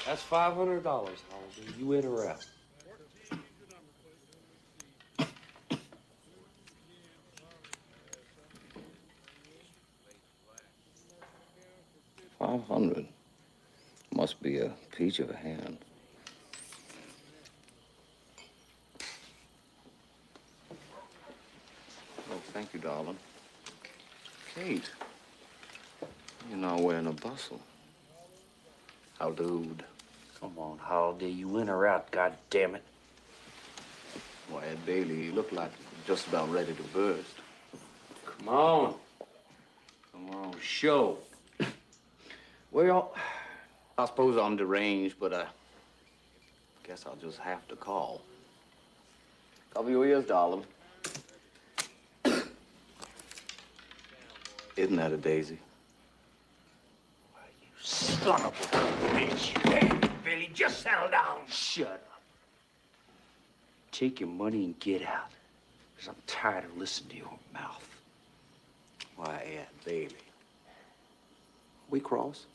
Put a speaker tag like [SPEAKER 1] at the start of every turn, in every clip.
[SPEAKER 1] That's $500, Holiday. You in or out?
[SPEAKER 2] $500. Must be a peach of a hand. Oh, thank you, darling. Kate, you're not wearing a bustle. How dude?
[SPEAKER 1] Come on, Holiday. You in or out, God damn it.
[SPEAKER 2] Why, Ed Bailey, you look like you're just about ready to burst.
[SPEAKER 1] Come on. Come on, show.
[SPEAKER 2] Well, I suppose I'm deranged, but I guess I'll just have to call. Cover your ears, darling. Isn't that a daisy?
[SPEAKER 1] You son of a bitch. Hey, Billy, just settle down. Shut up. Take your money and get out. Because I'm tired of listening to your mouth.
[SPEAKER 2] Why, Ed Bailey. We cross?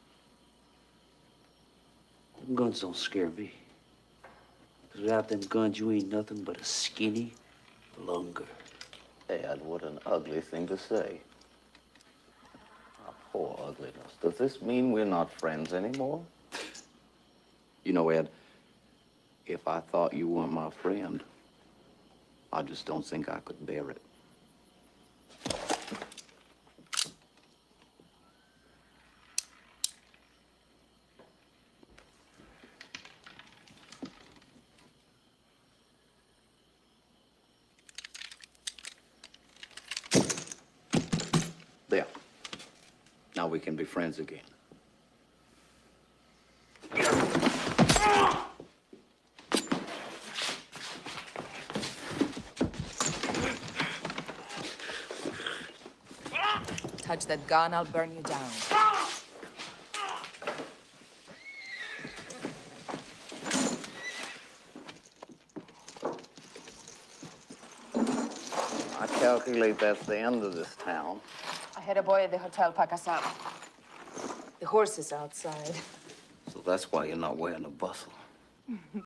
[SPEAKER 1] Them guns don't scare me. Because without them guns, you ain't nothing but a skinny lunger.
[SPEAKER 2] Ed, what an ugly thing to say. Our poor ugliness. Does this mean we're not friends anymore? You know, Ed, if I thought you weren't my friend, I just don't think I could bear it. There. Now we can be friends again.
[SPEAKER 3] Touch that gun, I'll burn you down.
[SPEAKER 2] I calculate that's the end of this town.
[SPEAKER 3] I had a boy at the hotel pack us up. The horse is outside.
[SPEAKER 2] So that's why you're not wearing a bustle.